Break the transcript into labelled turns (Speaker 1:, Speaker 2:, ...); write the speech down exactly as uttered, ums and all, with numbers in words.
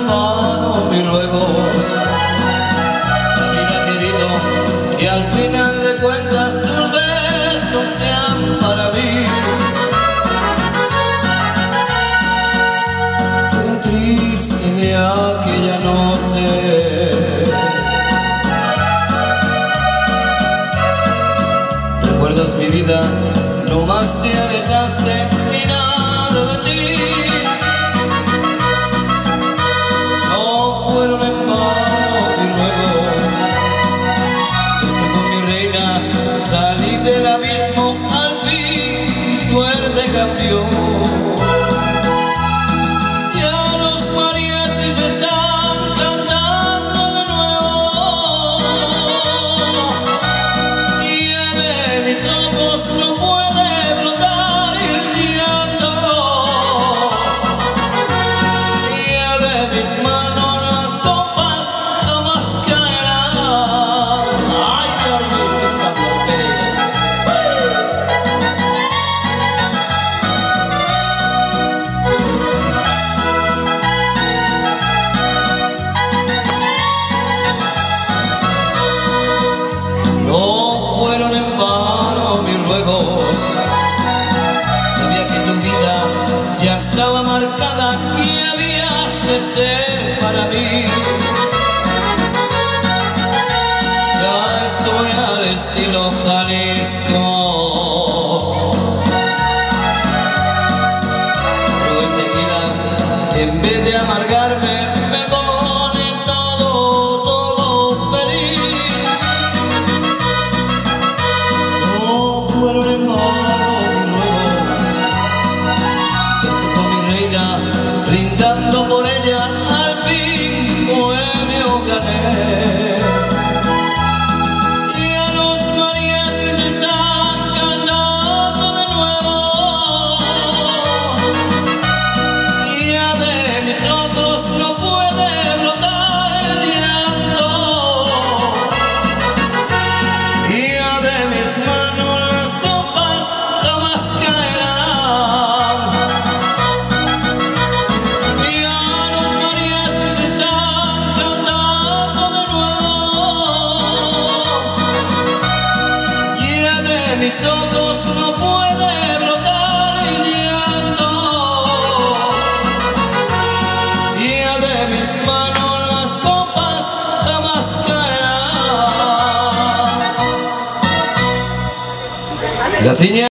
Speaker 1: en vano mis ruegos. Mira, querido, que al final de cuentas tus besos sean para mí. Qué triste aquella noche. ¿Recuerdas mi vida? No más te alejaste y nada de ti. No fueron en vano mis ruegos. Estoy con mi reina, salí del abismo, al fin mi suerte cambió. Ya los mariachis están cantando de nuevo y ya de mis ojos no puede brotar el llanto. Ya de mis manos las copas jamás caerán. Ay, Dios mío, no fueron en vano mis ruegos. Sabía que tu vida ya estaba marcada y habías de ser para mí. Ya estoy al estilo Jalisco, pero el tequila en vez de amargarme me pone todo, todo feliz. No fueron en vano mis ruegos. Estoy con mi reina, brindando por ella, al fin bohemio gané. Y a los mariachis están cantando de nuevo y ya de mis ojos no puede brotar el llanto. Y ya de mis manos las copas jamás caerán. Y a los mariachis están cantando de nuevo y ya de mis ojos no puede brotar el llanto. Y ya de mis manos las copas jamás caerán. Gracias.